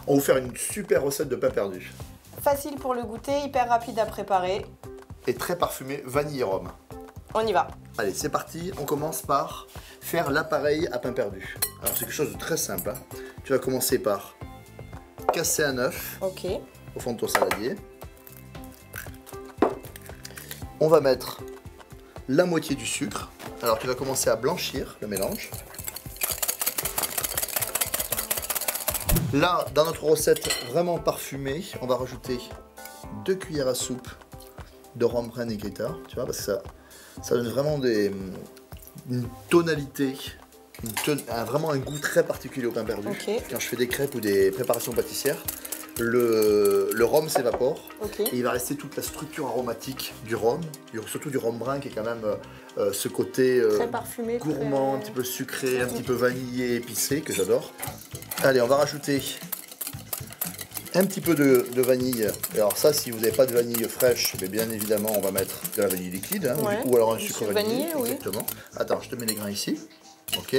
On va vous faire une super recette de pain perdu. Facile pour le goûter, hyper rapide à préparer. Et très parfumé vanille et rhum. On y va. Allez, c'est parti. On commence par faire l'appareil à pain perdu. Alors c'est quelque chose de très simple. Hein. Tu vas commencer par casser un œuf au fond de ton saladier. On va mettre la moitié du sucre. Alors tu vas commencer à blanchir le mélange. Là, dans notre recette vraiment parfumée, on va rajouter 2 cuillères à soupe de rhum brun Negrita, tu vois, parce que ça donne vraiment une tonalité, vraiment un goût très particulier au pain perdu. Quand je fais des crêpes ou des préparations pâtissières, le rhum s'évapore et il va rester toute la structure aromatique du rhum, surtout du rhum brun qui est quand même ce côté très parfumé, gourmand, un petit peu sucré, un petit peu vanillé, épicé que j'adore. Allez, on va rajouter un petit peu de vanille. Alors ça, si vous n'avez pas de vanille fraîche, bien évidemment, on va mettre de la vanille liquide, hein, ou alors un sucre vanillé. Exactement. Attends, je te mets les grains ici. Ok.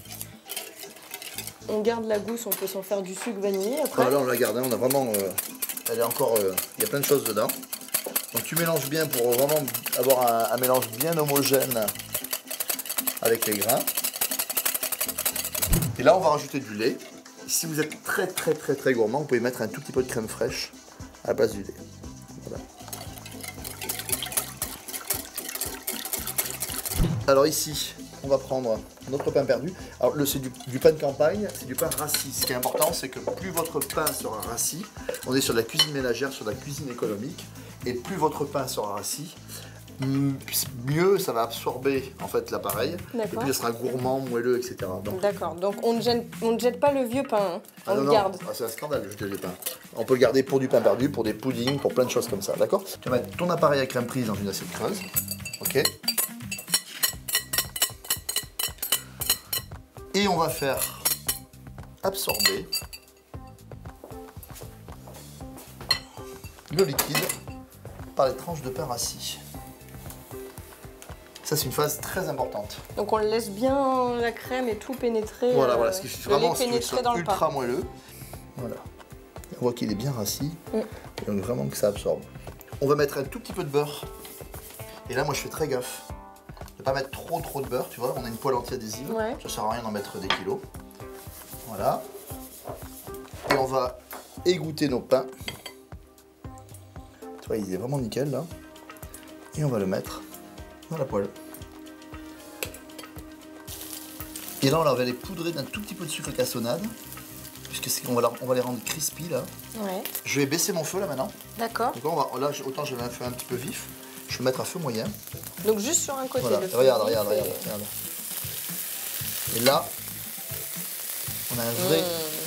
On garde la gousse, on peut s'en faire du sucre vanillé après. Ah, là, on la garde, hein, on a vraiment... elle est encore... il y a plein de choses dedans. Donc tu mélanges bien pour vraiment avoir un mélange bien homogène avec les grains. Et là, on va rajouter du lait. Si vous êtes très gourmand, vous pouvez mettre un tout petit peu de crème fraîche à la place du lait. Voilà. Alors ici, on va prendre notre pain perdu. Alors c'est du pain de campagne, c'est du pain rassis. Ce qui est important, c'est que plus votre pain sera rassis, on est sur de la cuisine ménagère, sur de la cuisine économique, et plus votre pain sera rassis, mieux ça va absorber en fait l'appareil, et plus il sera gourmand, moelleux, etc. D'accord, donc on ne jette pas le vieux pain, hein. On le garde. Ah, c'est un scandale de jeter le pain. On peut le garder pour du pain perdu, pour des puddings, pour plein de choses comme ça, d'accord? Tu vas mettre ton appareil à crème prise dans une assiette creuse, ok? Et on va faire absorber le liquide par les tranches de pain rassis. Ça, c'est une phase très importante. Donc on laisse bien la crème et tout pénétrer. Voilà, ce qui fait vraiment pénétrer dans le pain. Ultra moelleux. Voilà. On voit qu'il est bien rassis. Donc vraiment que ça absorbe. On va mettre un tout petit peu de beurre. Et là, moi, je fais très gaffe. Ne pas mettre trop de beurre, tu vois. On a une poêle anti-adhésive. Ça sert à rien d'en mettre des kilos. Voilà. Et on va égoutter nos pains. Tu vois, il est vraiment nickel là. Et on va le mettre dans la poêle. Et là, on va les poudrer d'un tout petit peu de sucre cassonade, puisque on va les rendre crispy là. Je vais baisser mon feu là maintenant. D'accord. Donc là, autant j'avais un feu un petit peu vif, je vais mettre à feu moyen. Donc juste sur un côté. Voilà. Regarde. Et là, on a un vrai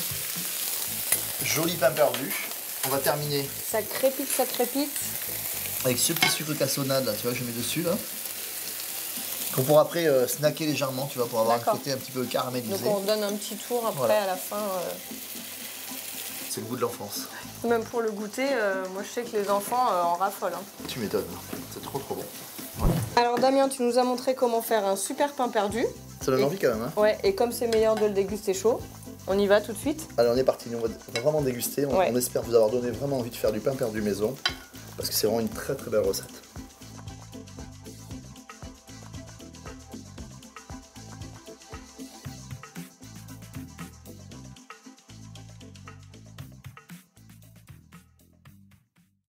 joli pain perdu. On va terminer. Ça crépite. Avec ce petit sucre cassonade là, tu vois, je mets dessus là. Qu'on pourra après snacker légèrement, tu vois, pour avoir un côté un petit peu caramélisé. Donc on donne un petit tour après à la fin. C'est le goût de l'enfance. Même pour le goûter, moi je sais que les enfants en raffolent. Hein. Tu m'étonnes, c'est trop bon. Alors Damien, tu nous as montré comment faire un super pain perdu. Ça donne envie quand même. Hein. Ouais, et comme c'est meilleur de le déguster chaud, on y va tout de suite. Allez, on est parti, on va vraiment déguster. On espère vous avoir donné vraiment envie de faire du pain perdu maison. Parce que c'est vraiment une très belle recette.